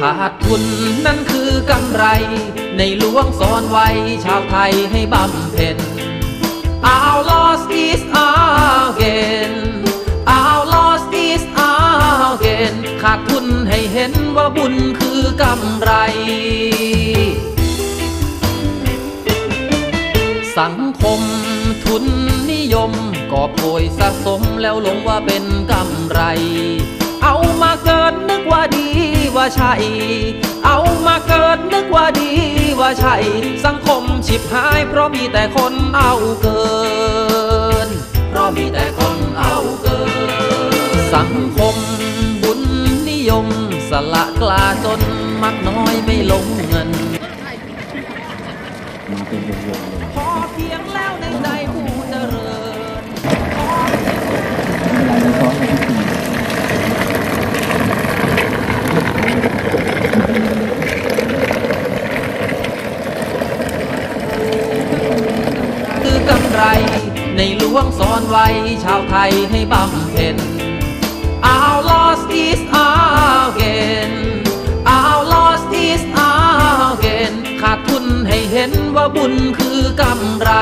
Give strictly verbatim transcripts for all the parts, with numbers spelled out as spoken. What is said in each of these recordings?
ขาดทุนนั่นคือกำไรในหลวงสอนไว้ชาวไทยให้บำเพ็ญ Our loss is our gain Our loss is our gain ขาดทุนให้เห็นว่าบุญคือกำไรสังคมทุนนิยมกอบโกยสะสมแล้วหลงว่าเป็นกำไรเอามาเกิดนึกว่าดีว่าใช่เอามาเกิดนึกว่าดีว่าใช่สังคมฉิบหายเพราะมีแต่คนเอาเกินเพราะมีแต่คนเอาเกินสังคมบุญนิยมสละกล้าจนมักน้อยไม่ลงเงินพอเพียงแล้วในใจผู้เจริญคือกำไรในหลวงสอนไว้ชาวไทยให้บำเพ็ญ Our loss is our gain Our loss is our gain ขาดทุนให้เห็นว่าบุญคือกำไร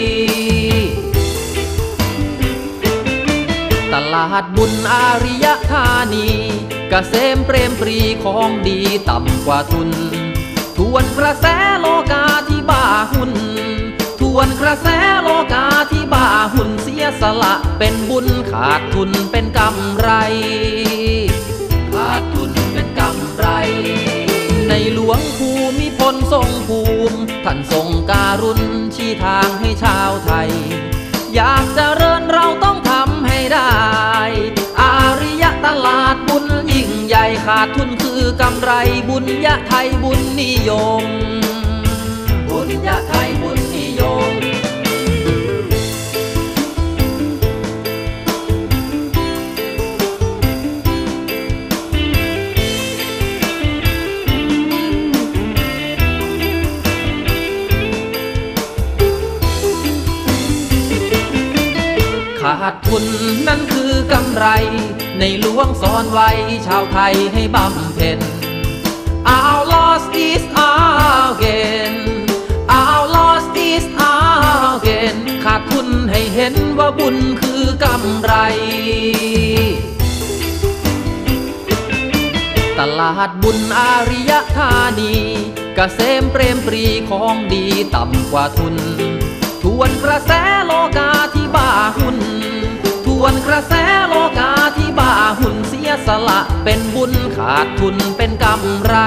ตลาดบุญอาริยธานีเกษมเปรมปรีของดีต่ำกว่าทุนทวนกระแสโลกาที่บ้าหุ้นทวนกระแสโลกาที่บ้าหุ้นเสียสละเป็นบุญขาดทุนเป็นกำไรขาดทุนเป็นกำไรในหลวงภูมิพลทรงภูมิท่านทรงการุณชี้ทางให้ชาวไทยอยากเจริญเราต้องทำให้ได้อาริยตลาดบุญยิ่งใหญ่ขาดทุนคือกำไรบุญยะไทยบุญนิยมบุญยะไทยบุญนิยมขาดทุนนั่นคือกำไรในหลวงสอนไว้ชาวไทยให้บำเพ็ญ Our loss is our gain Our loss is our gain ขาดทุนให้เห็นว่าบุญคือกำไรตลาดบุญอาริยธานีเกษมเปรมปรีของดีต่ำกว่าทุนทวนกระแสโลกาที่บ้าหุ้นทวนกระแสโลกาที่บ้าหุ้นเสียสละเป็นบุญขาดทุนเป็นกำไร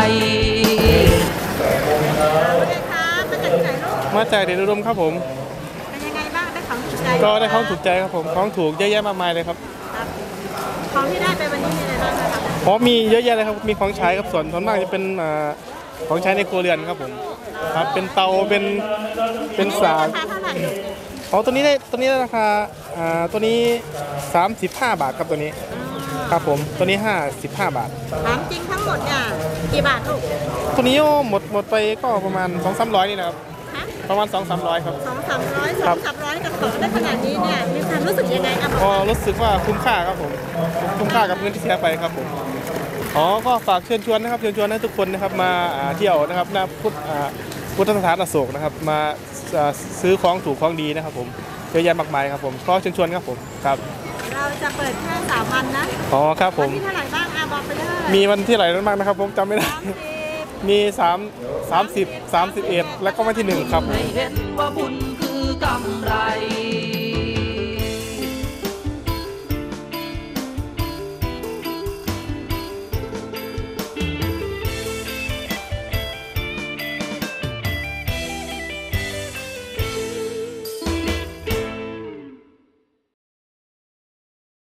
มาจากเดชอุดมครับผมเป็นยังไงบ้างได้ของถูกใจก็ได้ของถูกใจครับผมของถูกเยอะแยะมากมายเลยครับของที่ได้ไปวันนี้มีอะไรบ้างครับเพราะมีเยอะแยะเลยครับมีของใช้ครับส่วนส่วนมากจะเป็นของใช้ในครัวเรือนครับผมครับเป็นเตาเป็นเป็นสากของตัวนี้ได้ตัวนี้ราคาอ่าตัวนี้สามสิบห้าบาทครับตัวนี้ครับผมตัวนี้ห้าสิบห้าบาทถามจริงทั้งหมดเนี่ยกี่บาทลูกตัวนี้หมดหมดไปก็ประมาณสองสามร้อยนี่นะครับประมาณสองสามร้อยครับสองสามร้อยสองสามร้อยกับของได้ขนาดนี้เนี่ยมีความรู้สึกยังไงครับก็รู้สึกว่าคุ้มค่าครับผมคุ้มค่ากับเงินที่เสียไปครับผมอ๋อก็ฝากเชิญชวนนะครับเชิญชวนให้ทุกคนนะครับมาเที่ยวนะครับณพุทธพุทธสถานอโศกนะครับมาซื้อของถูกของดีนะครับผมเยอะแยะมากมายครับผมขอเชิญชวนครับผมครับเราจะเปิดแค่สามวันนะอ๋อครับผมวันที่เท่าไหร่บ้างอ่ะบอกไปเลยมีวันที่ไหนบ้างนะครับผมจำไม่ได้มีสามสามสิบสามสิบเอ็ดแล้วก็วันที่หนึ่งครับให้เห็นว่าบุญคือกำไร